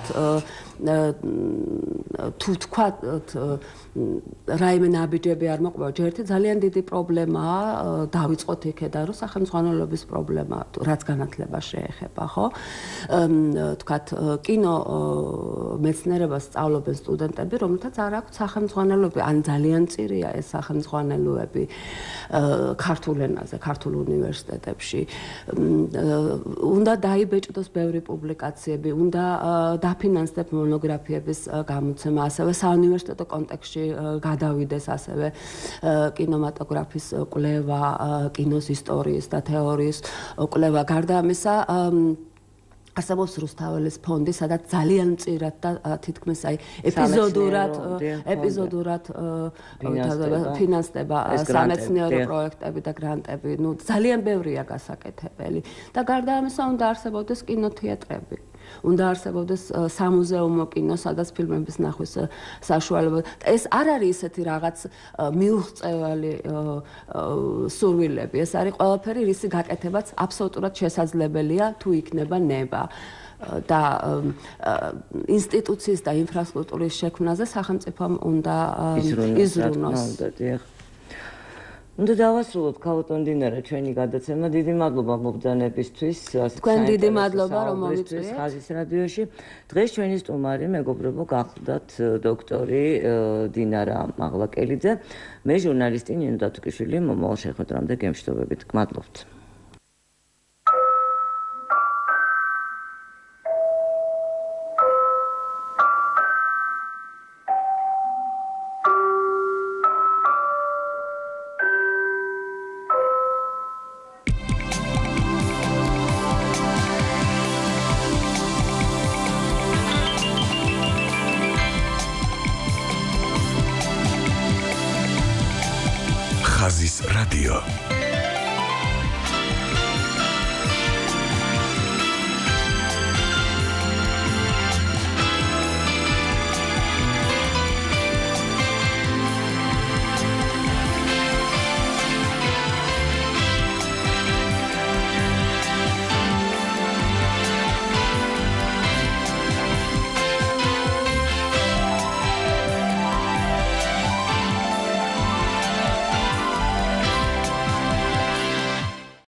თუ თქვათ რაიმე ნაბიჯები არ მოყვება, ჯერ ერთი ძალიან დიდი პრობლემაა, დავიწყოთ იქედან, რომ სახელმძღვანელოების პრობლემა, რაც განათლება შეეხება, ხო? თქვათ, კინო მეცნიერებას სწავლობენ სტუდენტები, რომელთაც არ აქვთ სახელმძღვანელოები, ან ძალიან მწირია ეს სახელმძღვანელოები. ქართულ ქართულ ენაზე, ქართულ უნივერსიტეტებში. უნდა დაიბეჭდოს ბევრი პუბლიკაციები, უნდა დაფინანსდეთ მონოგრაფიების გამოცემა, ასევე საუნივერსიტეტო კონტექსტში გადავიდეს ასევე კინემატოგრაფის კვლევა, კინოს ისტორიის და თეორიის კვლევა. გარდა ამისა, არსებობს რუსთაველის ფონდი, სადაც ძალიან მწირად და თითქმის აი ეპიზოდურად ეპიზოდურად ფინანსდება სამეცნიერო პროექტები და გრანტები. ნუ ძალიან ბევრია გასაკეთებელი. და გარდა ამისა, უნდა არსებობდეს კინოთეატრები. უნდა არსებობდეს სამუზეუმო კინო, სადაც ფილმების ნახვის საშუალება. ეს არ არის ისეთი რაღაც მიუღწეველი სურვილები. ეს არის ყველაფერი, რისი გაკეთებაც აბსოლუტურად შესაძლებელია, თუ იქნება ნება. და ინსტიტუციის და ინფრასტრუქტურის შექმნაზე სახელმწიფომ უნდა იზრუნოს. უნდა დავასრულოთ ქალბატონ დინარა ჩვენი გადაცემა. დიდი მადლობა მობრძანებისთვის. თქვენ დიდი მადლობა რომ მოვიწვიეთ ხაზის რადიოში. დღეს ჩვენი სტუმარი მეგობრებო გახლდათ დოქტორი დინარა მაღლაკელიძე. მე ჟურნალისტი ნინო დათუკიშვილი მომავალ შეხვედრამდე გემშვიდობებით. გმადლობთ.